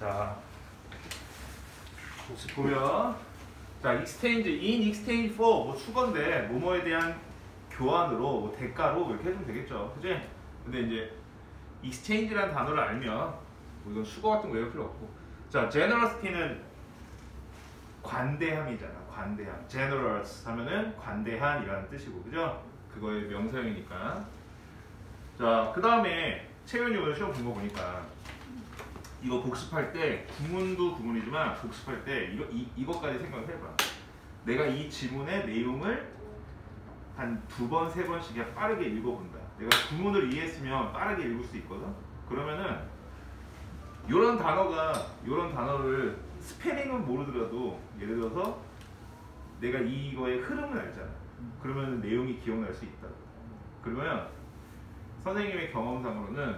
자, 혹시 보면 자, exchange, in exchange for 뭐 수건데 뭐뭐에 대한 교환으로 뭐 대가로 이렇게 해주면 되겠죠, 그지? 근데 이제 exchange라는 단어를 알면 뭐 이건 수거 같은 거 외울 필요 없고. 자, generosity는 관대함이잖아. 관대함. generous 하면은 관대한이라는 뜻이고, 그죠? 그거의 명사형이니까. 자, 그 다음에 채윤이 오늘 시험 본 거 보니까 이거 복습할 때 구문도 구문이지만 복습할 때 이것까지 생각을 해봐. 내가 이 지문의 내용을 한 2번, 3번씩 빠르게 읽어본다. 내가 구문을 이해했으면 빠르게 읽을 수 있거든. 그러면은 요런 단어를 스페링은 모르더라도 예를 들어서 내가 이거의 흐름을 알잖아. 그러면 내용이 기억날 수 있다. 그러면 선생님의 경험상으로는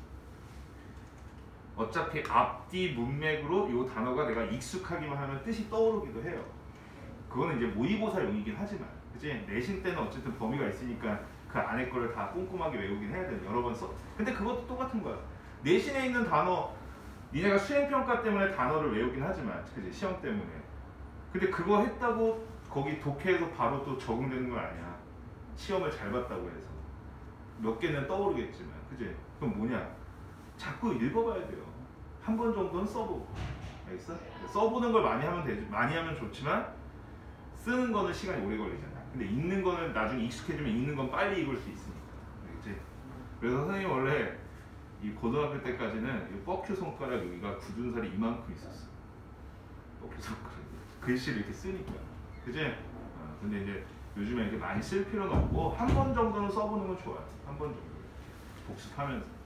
어차피 앞뒤 문맥으로 이 단어가 내가 익숙하기만 하면 뜻이 떠오르기도 해요. 그거는 이제 모의고사용이긴 하지만, 그치? 내신 때는 어쨌든 범위가 있으니까 그 안에 거를 다 꼼꼼하게 외우긴 해야 돼. 여러 번 써. 근데 그것도 똑같은 거야. 내신에 있는 단어, 니네가 수행평가 때문에 단어를 외우긴 하지만, 그치? 시험 때문에. 근데 그거 했다고 거기 독해에서 바로 또 적응되는 건 아니야. 시험을 잘 봤다고 해서. 몇 개는 떠오르겠지만, 그치? 그럼 뭐냐? 자꾸 읽어봐야 돼요. 한 번 정도는 써보고. 알겠어? 써보는 걸 많이 하면 되지. 많이 하면 좋지만 쓰는 거는 시간이 오래 걸리잖아. 근데 읽는 거는 나중에 익숙해지면 읽는 건 빨리 읽을 수 있으니까. 알겠지? 그래서 선생님 원래 이 고등학교 때까지는 이 뻑큐 손가락 여기가 굳은 살이 이만큼 있었어. 뻑큐 손가락. 글씨를 이렇게 쓰니까. 그치? 근데 이제 요즘에 이렇게 많이 쓸 필요는 없고 한 번 정도는 써보는 건 좋아요. 한 번 정도. 복습하면서.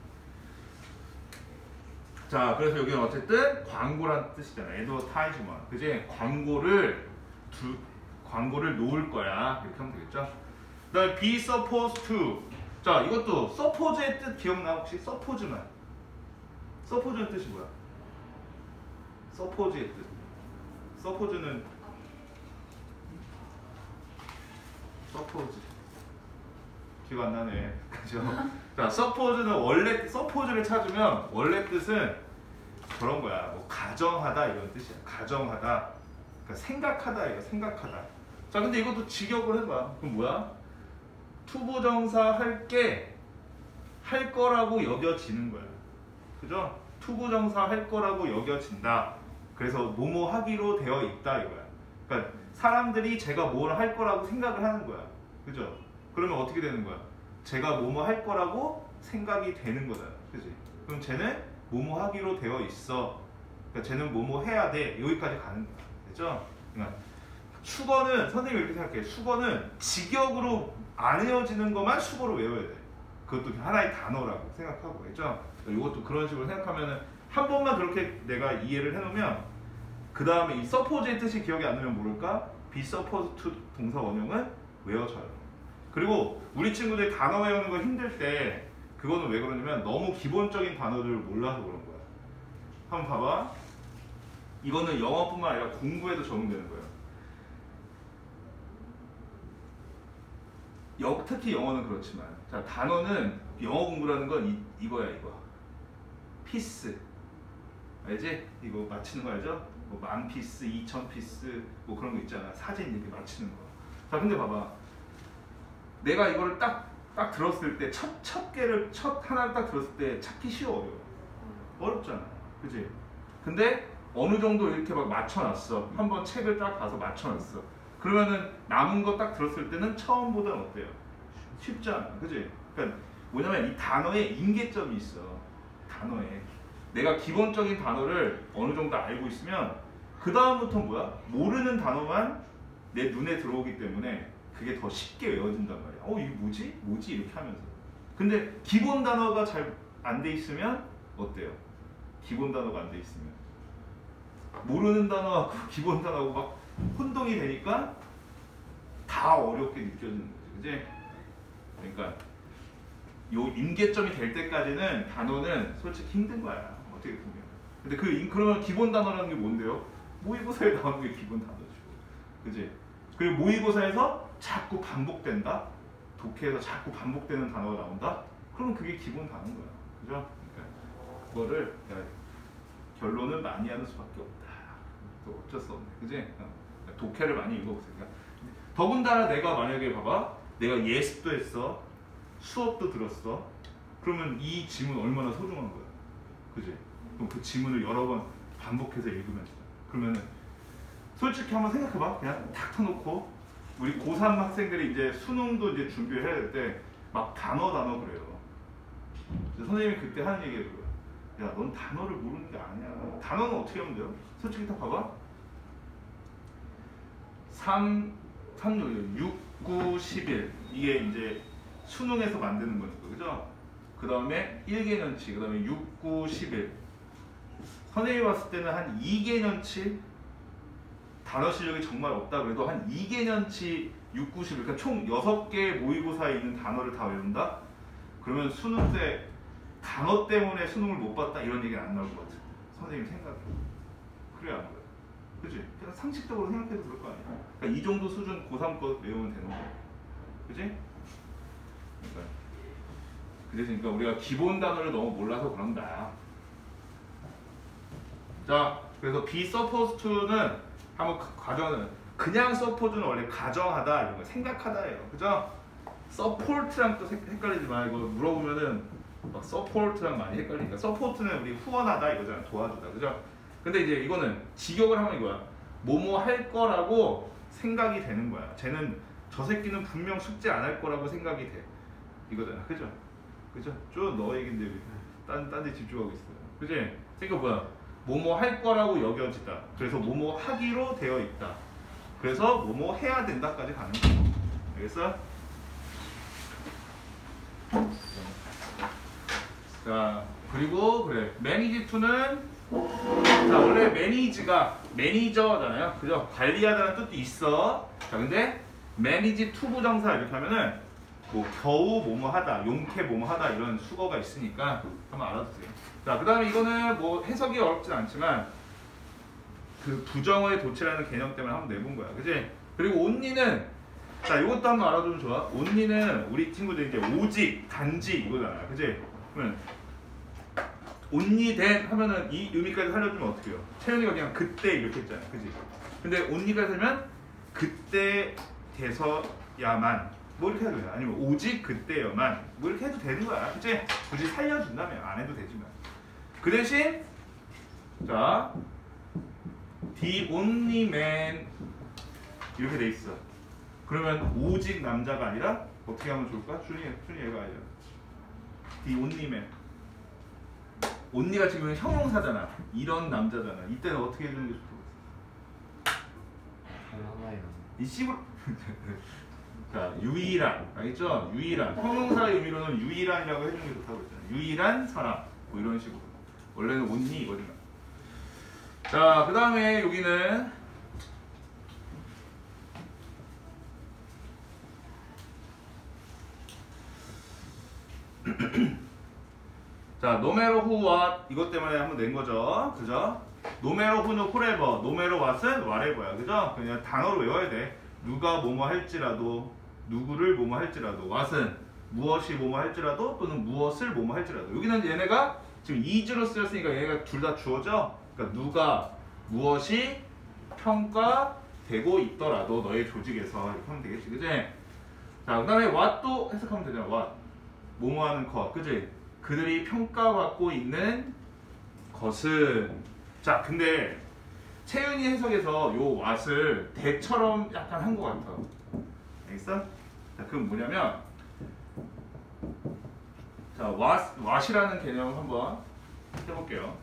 자, 그래서 여기는 어쨌든 광고란 뜻이잖아. advertisement. 그지? 광고를 놓을 거야. 이렇게 하면 되겠죠? 그 다음에 be supposed to. 자, 이것도 suppose의 뜻 기억나? 혹시? suppose만. suppose의 뜻이 뭐야? suppose의 뜻. suppose는 suppose. 기억 안 나네. 그죠? 자, suppose는 원래, suppose를 찾으면 원래 뜻은 그런 거야. 뭐 가정하다 이런 뜻이야. 가정하다. 그러니까 생각하다 이거 생각하다. 자, 근데 이것도 직역을 해봐. 그럼 뭐야? 투부정사 할 거라고 여겨지는 거야. 그죠? 투부정사 할 거라고 여겨진다. 그래서 뭐뭐 하기로 되어 있다 이거야. 그러니까 사람들이 제가 뭘 할 거라고 생각을 하는 거야. 그죠? 그러면 어떻게 되는 거야? 제가 뭐뭐 할 거라고 생각이 되는 거다. 그지? 그럼 쟤는 뭐뭐 하기로 되어 있어. 그러니까 쟤는 뭐뭐 해야 돼. 여기까지 가는 거야. 됐죠? 그러니까 수거는 선생님이 이렇게 생각해. 수거는 직역으로 안 외워지는 것만 수거로 외워야 돼. 그것도 하나의 단어라고 생각하고. 했죠? 이것도 그런 식으로 생각하면은 한 번만 그렇게 내가 이해를 해놓으면 그 다음에 이 suppose의 뜻이 기억이 안 나면 모를까? be supposed to 동사 원형은 외워져요. 그리고 우리 친구들이 단어 외우는 거 힘들 때 그거는 왜 그러냐면 너무 기본적인 단어들을 몰라서 그런 거야. 한번 봐봐. 이거는 영어뿐만 아니라 공부에도 적용되는 거예요. 특히 영어는 그렇지만, 자, 단어는 영어 공부라는 건 이거야. 피스. 알지? 이거 맞히는 거 알죠? 뭐 10,000피스, 2,000피스 뭐 그런 거 있잖아. 사진 이렇게 맞히는 거. 자, 근데 봐봐. 내가 이거를 딱 들었을 때 첫 하나를 딱 들었을 때 찾기 쉬워. 어렵잖아. 그치? 근데 어느 정도 이렇게 막 맞춰놨어. 한번 책을 딱 봐서 맞춰놨어. 그러면은 남은 거 딱 들었을 때는 처음보다는 어때요? 쉽지 않아. 그치? 그러니까 뭐냐면 이 단어에 임계점이 있어. 단어에. 내가 기본적인 단어를 어느 정도 알고 있으면 그 다음부터 뭐야? 모르는 단어만 내 눈에 들어오기 때문에 그게 더 쉽게 외워진단 말이야. 이게 뭐지? 뭐지? 이렇게 하면서. 근데 기본 단어가 잘 안 돼 있으면 어때요? 기본 단어가 안 돼 있으면 모르는 단어하고 기본 단어하고 막 혼동이 되니까 다 어렵게 느껴지는 거지. 그치? 그러니까 요 임계점이 될 때까지는 단어는 솔직히 힘든 거야. 어떻게 보면. 근데 그러면 기본 단어라는 게 뭔데요? 모의고사에 나오는 게 기본 단어죠. 그치? 그리고 모의고사에서 자꾸 반복된다? 독해에서 자꾸 반복되는 단어가 나온다? 그러면 그게 기본 단어인 거야. 그죠? 그러니까 그거를 결론은 많이 하는 수밖에 없다. 또 어쩔 수 없네, 그지? 독해를 많이 읽어보세요. 더군다나 내가 만약에 봐봐, 내가 예습도 했어, 수업도 들었어. 그러면 이 지문 얼마나 소중한 거야, 그지? 그럼 그 지문을 여러 번 반복해서 읽으면, 그러면은 솔직히 한번 생각해봐. 그냥 탁 터놓고 우리 고3 학생들이 이제 수능도 이제 준비를 해야 될 때 막 단어 그래요. 선생님이 그때 하는 얘기가 그거야. 야, 넌 단어를 모르는 게 아니야. 단어는 어떻게 하면 돼요? 솔직히 딱 봐봐. 6, 9, 11 이게 이제 수능에서 만드는 거니까, 그죠? 그 다음에 1개년치, 그 다음에 6, 9, 11 선생님이 봤을 때는 한 2개년치 단어 실력이 정말 없다 그래도 한 2개년치 6, 9, 11 그러니까 총 6개 모의고사에 있는 단어를 다 외운다? 그러면 수능 때 단어 때문에 수능을 못 봤다 이런 얘기는 안 나올 것 같아. 선생님 생각에. 그래야 안 그래. 그치? 그냥 상식적으로 생각해도 그럴 거 아니야. 그러니까 이 정도 수준 고3 거 외우면 되는 거야. 그치? 그러니까 우리가 기본 단어를 너무 몰라서 그런다. 자, 그래서 be supposed to는 한번 과정은 그냥 suppose는 원래 가정하다 이런 거 생각하다예요. 그죠? support랑 또 헷갈리지 마. 이거 물어보면은 막 support랑 많이 헷갈리니까. support는 우리 후원하다 이거잖아. 도와주다. 그죠? 근데 이제 이거는 직역을 하면 이거야. 뭐뭐 할 거라고 생각이 되는 거야. 쟤는 저 새끼는 분명 숙제 안 할 거라고 생각이 돼. 이거잖아. 그죠? 그죠? 쭉 너 얘긴데 딴 데 집중하고 있어요. 그지? 그러니까 뭐야? 뭐뭐 할 거라고 여겨지다. 그래서 뭐뭐 하기로 되어 있다. 그래서 뭐뭐 해야 된다까지 가는 거고. 알겠어? 자, 그리고 그래. manage to는 자, 원래 manage가 매니저잖아요. 그죠? 관리하다는 뜻도 있어. 자, 근데 manage to 부정사 이렇게 하면은 뭐 겨우 뭐뭐 하다, 용케 뭐뭐 하다 이런 수거가 있으니까 한번 알아두세요. 자, 그 다음에 이거는 뭐 해석이 어렵진 않지만 그 부정어의 도치라는 개념 때문에 한번 내본 거야. 그지? 그리고 only는 자, 이것도 한번 알아두면 좋아. only는 우리 친구들 이제 오직, 단지 이거잖아. 그지? 그러면 only then 하면은 이 의미까지 살려주면 어떻게 해요? 채연이가 그냥 그때 이렇게 했잖아. 그지? 근데 only까지 하면 그때 돼서야만 뭐 이렇게 해도 돼. 아니면 오직 그때여만 뭐 이렇게 해도 되는 거야. 그치? 굳이 살려준다면 안 해도 되지만. 그 대신 자 the only man 이렇게 돼 있어. 그러면 오직 남자가 아니라 어떻게 하면 좋을까? 준이 얘가 알려. the only man. only가 지금 형용사잖아. 이런 남자잖아. 이때는 어떻게 해주는 게 좋다고 했어? 이 씹을 자, 유일한, 알겠죠? 유일한. 형용사의 의미로는 유일한이라고 해주는 게 좋다고 했잖아요. 유일한 사람. 뭐 이런 식으로. 원래는 only 이거든요. 자, 그 다음에 여기는 자, no matter who what 이것 때문에 한번 낸 거죠. 그죠? no matter who는 forever, no matter what은 whatever야. 그죠? 그냥 단어로 외워야 돼. 누가 뭐뭐 할지라도, 누구를 뭐뭐 할지라도, what은 무엇이 뭐뭐 할지라도 또는 무엇을 뭐뭐 할지라도. 여기는 얘네가 지금 is로 쓰였으니까 얘네가 둘 다 주어져. 그러니까 누가 무엇이 평가되고 있더라도 너의 조직에서 이렇게 하면 되겠지. 그지? 자, 그 다음에 what도 해석하면 되잖아. what. 뭐뭐 하는 것. 그지? 그들이 평가받고 있는 것은 자, 근데 채윤이 해석에서 요 what을 대처럼 약간 한 것 같아. 알겠어? 자, 그건 뭐냐면 자, what이라는 개념을 한번 해볼게요.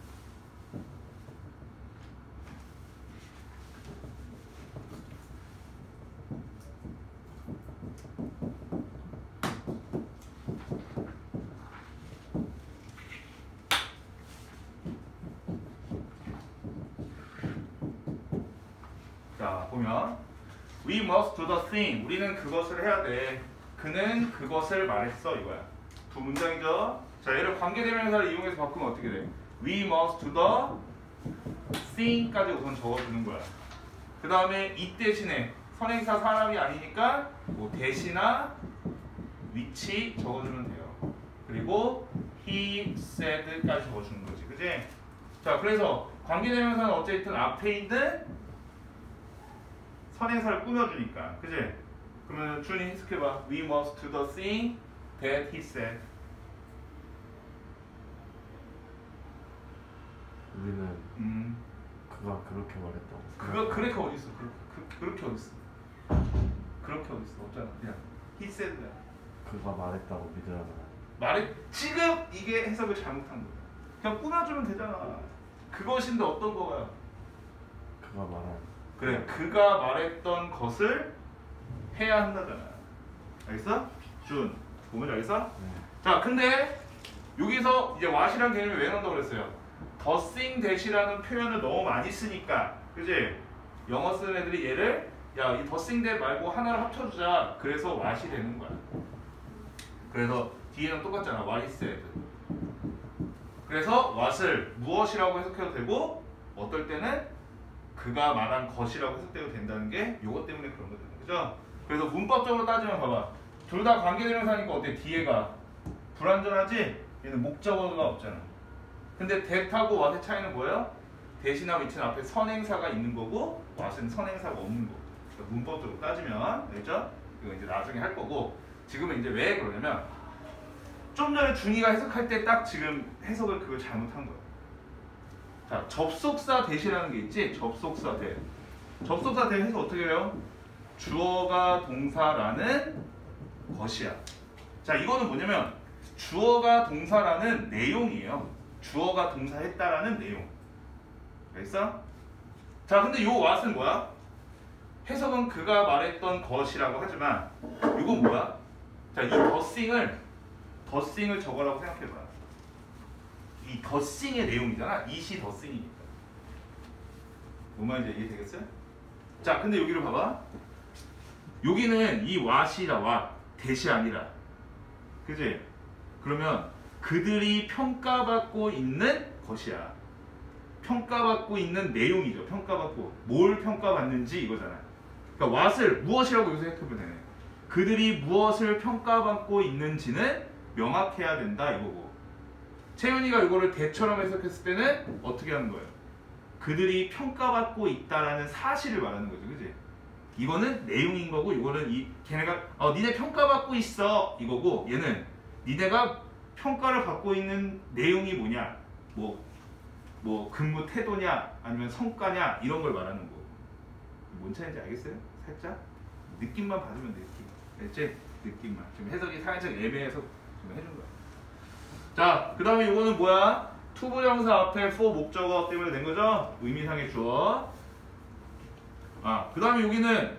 자, 보면 We must do the thing. 우리는 그것을 해야 돼. 그는 그것을 말했어 이거야. 두 문장이죠. 자, 얘를 관계대명사를 이용해서 바꾸면 어떻게 돼? We must do the thing까지 우선 적어주는 거야. 그 다음에 이 대신에 선행사 사람이 아니니까 뭐 대시나 which 적어주면 돼요. 그리고 he said까지 적어주는 거지. 그지? 자, 그래서 관계대명사는 어쨌든 앞에 있는 선행사를 꾸며주니까, 그지? 그러면 준이 해석해봐. We must do the thing that he said. 우리는 그가 그렇게 말했다고. 그거 그렇게 어디 있어? 그렇게 어디 있어? 그렇게 어디 있어? 없잖아. 그냥 he said야. 그가 말했다고 믿으라잖아. 말해 지금 이게 해석을 잘못한 거야. 그냥 꾸며주면 되잖아. 그것인데 어떤 거야? 그가 말한. 그래, 그가 말했던 것을 해야 한다잖아. 알겠어? 준, 보면 알겠어? 네. 자, 근데 여기서 이제 what이란 개념이 왜 나온다고 그랬어요? the thing that이라는 표현을 너무 많이 쓰니까, 그지? 영어 쓰는 애들이 얘를 야, 이 the thing that 말고 하나를 합쳐주자. 그래서 what이 되는 거야. 그래서 뒤에는 똑같잖아. what he said. 그래서 what을 무엇이라고 해석해도 되고, 어떨 때는 그가 말한 것이라고 해석돼도 된다는 게 요것 때문에 그런 거거든요. 그죠? 그래서 문법적으로 따지면 봐봐. 둘 다 관계대명사니까 어때? 뒤에가 불완전하지? 얘는 목적어가 없잖아. 근데 that하고 what의 차이는 뭐예요? 대신하고 위치는 앞에 선행사가 있는 거고 what은 선행사가 없는 거고. 그러니까 문법적으로 따지면, 알죠? 이거 이제 나중에 할 거고, 지금은 이제 왜 그러냐면 좀 전에 준이가 해석할 때 딱 지금 해석을 그걸 잘못한 거야. 자, 접속사 대시라는 게 있지? 접속사 대. 접속사 대 해서 어떻게 해요? 주어가 동사라는 것이야. 자, 이거는 뭐냐면 주어가 동사라는 내용이에요. 주어가 동사했다라는 내용. 알겠어? 자, 근데 요 what은 뭐야? 해석은 그가 말했던 것이라고 하지만 이건 뭐야? 자, 이 더싱을 적어라고 생각해봐. 이 더싱의 내용이잖아. 이시 더싱이니까. 뭔 말인지 이해되겠어요? 자, 근데 여기를 봐봐. 여기는 이 what이라 what, that이 아니라, 그지? 그러면 그들이 평가받고 있는 것이야. 평가받고 있는 내용이죠. 평가받고 뭘 평가받는지 이거잖아. 그러니까 what을 무엇이라고 여기서 생각해보면 되네. 그들이 무엇을 평가받고 있는지는 명확해야 된다 이거고. 채윤이가 이거를 대처럼 해석했을 때는 어떻게 하는 거예요? 그들이 평가받고 있다라는 사실을 말하는 거죠, 그지? 이거는 내용인 거고, 이거는 걔네가 니네 평가받고 있어 이거고, 얘는 니네가 평가를 받고 있는 내용이 뭐냐, 뭐 근무 태도냐, 아니면 성과냐 이런 걸 말하는 거. 뭔 차이인지 알겠어요? 살짝 느낌만 받으면 돼. 알겠지? 느낌만. 지금 해석이 살짝 애매해서 좀 해준 거야. 자, 그 다음에 이거는 뭐야? 투부정사 앞에 for 목적어 때문에 낸 거죠? 의미상의 주어. 그 다음에 여기는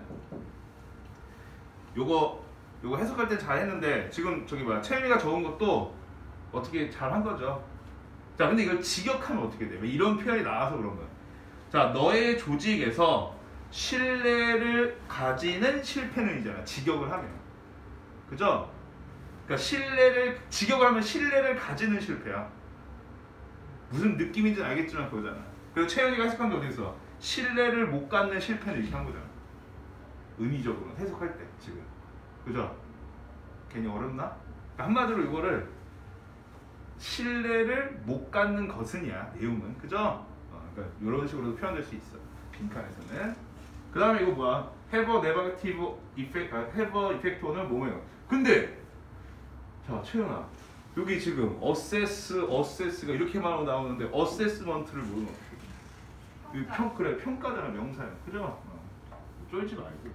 요거 해석할 때 잘 했는데, 지금 저기 뭐야? 채윤이가 적은 것도 어떻게 잘 한 거죠? 자, 근데 이걸 직역하면 어떻게 돼? 왜 이런 표현이 나와서 그런 거야? 자, 너의 조직에서 신뢰를 가지는 실패는이잖아. 직역을 하면. 그죠? 그러니까 직역을 하면 신뢰를 가지는 실패야. 무슨 느낌인지는 알겠지만 그거잖아. 그래서 채연이가 해석한 게 어디 있어? 신뢰를 못 갖는 실패는 이렇게 한 거잖아. 의미적으로 해석할 때 지금. 그죠? 괜히 어렵나? 그러니까 한마디로 이거를 신뢰를 못 갖는 것은이야. 내용은. 그죠? 그러니까 이런 식으로도 표현될 수 있어. 빈칸에서는. 그 다음에 이거 뭐야? have a negative effect, have a effect는 뭐예요? 근데 자, 채연아, 여기 지금 assess가 이렇게만 하고 나오는데 assessment를 모르면 어떡해? 그래, 평가잖아, 명사야. 그죠? 쫄지 말고.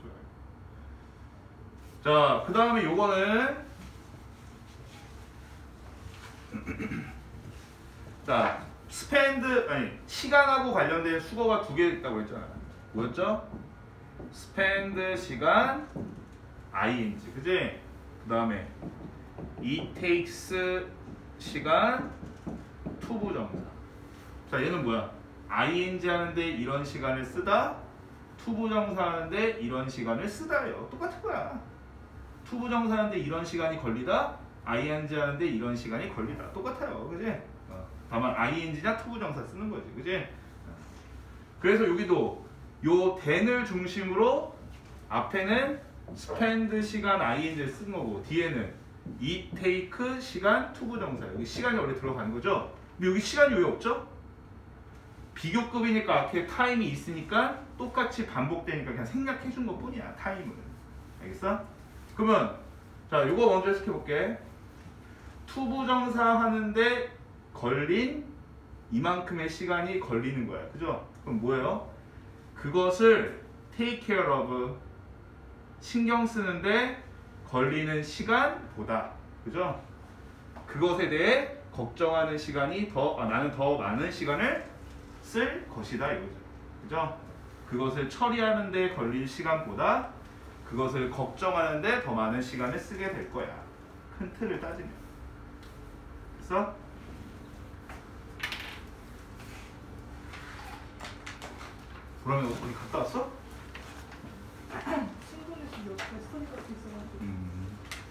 자, 그 다음에 요거는 자, 시간하고 관련된 수거가 2개 있다고 했잖아. 뭐였죠? spend 시간 ing, 그지? 그 다음에 it takes 시간 투부정사. 자, 얘는 뭐야? ing 하는데 이런 시간을 쓰다, 투부정사 하는데 이런 시간을 쓰다예요. 똑같은 거야. 투부정사 하는데 이런 시간이 걸리다, ing 하는데 이런 시간이 걸리다. 똑같아요. 그지? 다만 ing냐 투부정사 쓰는 거지. 그지? 그래서 여기도 요 then을 중심으로 앞에는 spend 시간 ing를 쓴 거고, 뒤에는 it take 시간 투부정사. 여기 시간이 원래 들어가는 거죠? 근데 여기 시간이 왜 없죠? 비교급이니까 앞에 타임이 있으니까 똑같이 반복되니까 그냥 생략해 준 것 뿐이야. 타임은. 알겠어? 그러면 자 요거 먼저 해석해 볼게. 투부정사 하는데 걸린 이만큼의 시간이 걸리는 거야. 그죠? 그럼 뭐예요? 그것을 take care of 신경 쓰는데 걸리는 시간보다, 그죠? 그것에 대해 걱정하는 시간이 나는 더 많은 시간을 쓸 것이다 이거죠. 그죠? 그것을 처리하는 데 걸릴 시간보다 그것을 걱정하는 데 더 많은 시간을 쓰게 될 거야. 큰 틀을 따지면. 됐어? 그러면 어디 갔다 왔어? 친구네 집 옆에 스터디 카페 있어가지고.